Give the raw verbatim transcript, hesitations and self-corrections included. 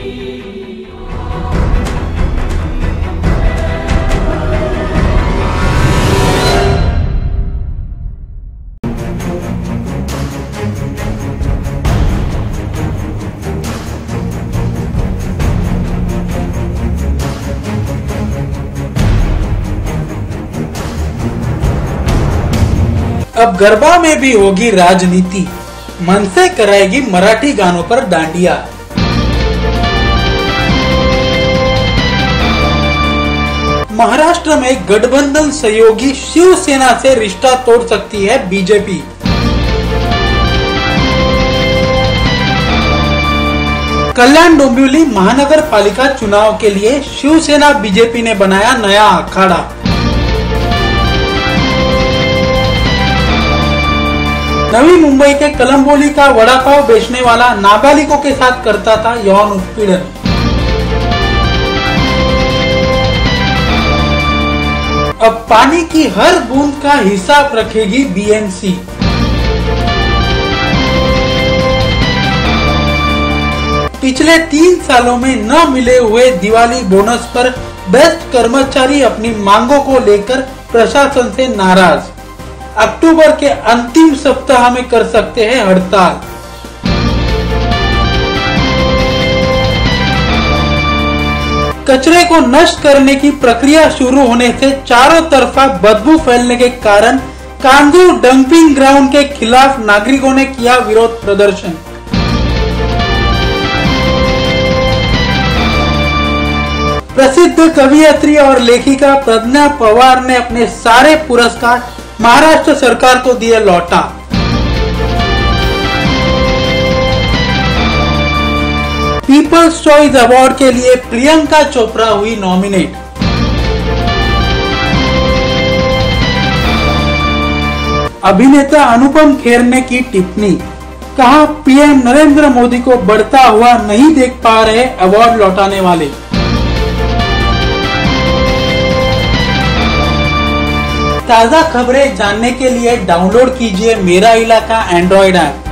अब गरबा में भी होगी राजनीति, मनसे कराएगी मराठी गानों पर डांडिया। महाराष्ट्र में गठबंधन सहयोगी शिवसेना से रिश्ता तोड़ सकती है बीजेपी। कल्याण डोंबिवली महानगर पालिका चुनाव के लिए शिवसेना बीजेपी ने बनाया नया अखाड़ा। नवी मुंबई के कलंबोली का वड़ा पाव बेचने वाला नाबालिगों के साथ करता था यौन उत्पीड़न। अब पानी की हर बूंद का हिसाब रखेगी बीएमसी। पिछले तीन सालों में न मिले हुए दिवाली बोनस पर बेस्ट कर्मचारी अपनी मांगों को लेकर प्रशासन से नाराज। अक्टूबर के अंतिम सप्ताह में कर सकते हैं हड़ताल। कचरे को नष्ट करने की प्रक्रिया शुरू होने से चारों तरफा बदबू फैलने के कारण कांजूर डंपिंग ग्राउंड के खिलाफ नागरिकों ने किया विरोध प्रदर्शन। प्रसिद्ध कवियत्री और लेखिका प्रज्ञा पवार ने अपने सारे पुरस्कार महाराष्ट्र सरकार को दिए लौटा। पीपल्स चॉइस अवार्ड के लिए प्रियंका चोपड़ा हुई नॉमिनेट। अभिनेता अनुपम खेर ने की टिप्पणी, कहा पीएम नरेंद्र मोदी को बढ़ता हुआ नहीं देख पा रहे अवार्ड लौटाने वाले। ताज़ा खबरें जानने के लिए डाउनलोड कीजिए मेरा इलाका एंड्रॉइड ऐप।